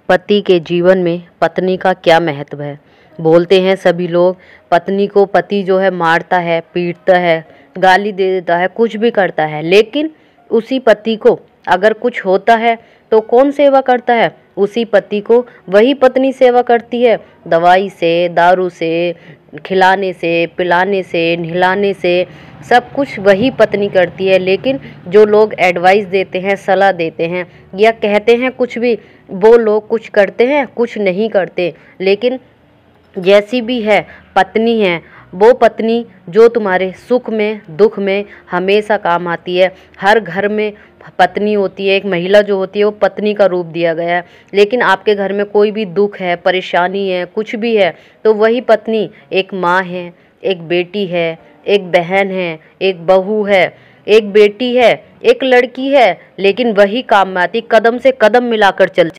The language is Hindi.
पति के जीवन में पत्नी का क्या महत्व है। बोलते हैं सभी लोग, पत्नी को पति जो है मारता है, पीटता है, गाली दे देता है, कुछ भी करता है, लेकिन उसी पति को अगर कुछ होता है तो कौन सेवा करता है? उसी पति को वही पत्नी सेवा करती है। दवाई से, दारू से, खिलाने से, पिलाने से, नहलाने से, सब कुछ वही पत्नी करती है। लेकिन जो लोग एडवाइस देते हैं, सलाह देते हैं या कहते हैं कुछ भी, वो लोग कुछ करते हैं, कुछ नहीं करते। लेकिन जैसी भी है पत्नी है, वो पत्नी जो तुम्हारे सुख में, दुख में हमेशा काम आती है। हर घर में पत्नी होती है, एक महिला जो होती है वो पत्नी का रूप दिया गया है। लेकिन आपके घर में कोई भी दुख है, परेशानी है, कुछ भी है, तो वही पत्नी एक माँ है, एक बेटी है, एक बहन है, एक बहू है, एक बेटी है, एक लड़की है, लेकिन वही काम में आती, कदम से कदम मिलाकर चल